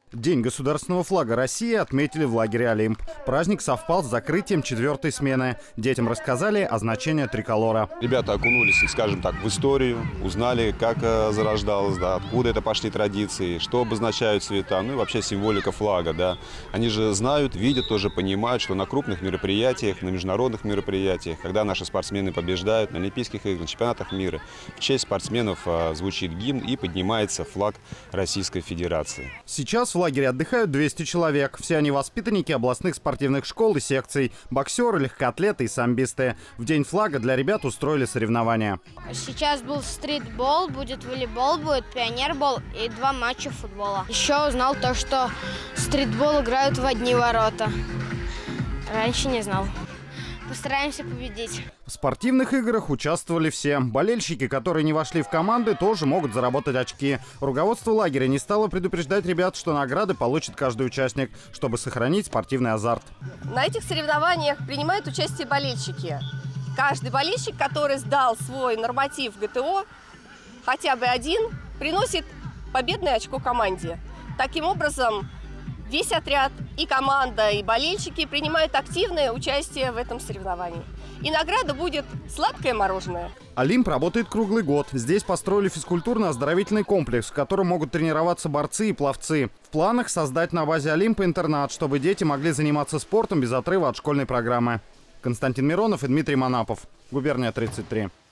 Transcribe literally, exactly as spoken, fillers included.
День государственного флага России отметили в лагере «Олимп». Праздник совпал с закрытием четвертой смены. Детям рассказали о значении триколора. Ребята окунулись, скажем так, в историю, узнали, как зарождалось, да, откуда это пошли традиции, что обозначают цвета, ну и вообще символика флага. Да. Они же знают, видят, тоже понимают, что на крупных мероприятиях, на международных мероприятиях, когда наши спортсмены побеждают, на Олимпийских играх, на чемпионатах мира, в честь спортсменов звучит гимн и поднимается флаг Российской Федерации. Сейчас в лагере отдыхают двести человек. Все они воспитанники областных спортивных школ и секций, боксеры, легкоатлеты и самбисты. В день флага для ребят устроили соревнования. Сейчас был стритбол, будет волейбол, будет пионербол и два матча футбола. Еще узнал то, что стритбол играют в одни ворота. Раньше не знал. Постараемся победить. В спортивных играх участвовали все. Болельщики, которые не вошли в команды, тоже могут заработать очки. Руководство лагеря не стало предупреждать ребят, что награды получит каждый участник, чтобы сохранить спортивный азарт. На этих соревнованиях принимают участие болельщики. Каждый болельщик, который сдал свой норматив ГТО, хотя бы один, приносит победное очко команде. Таким образом, весь отряд, и команда, и болельщики принимают активное участие в этом соревновании. И награда будет сладкое мороженое. «Олимп» работает круглый год. Здесь построили физкультурно-оздоровительный комплекс, в котором могут тренироваться борцы и пловцы. В планах создать на базе «Олимпа» интернат, чтобы дети могли заниматься спортом без отрыва от школьной программы. Константин Миронов и Дмитрий Манапов. Губерния тридцать три.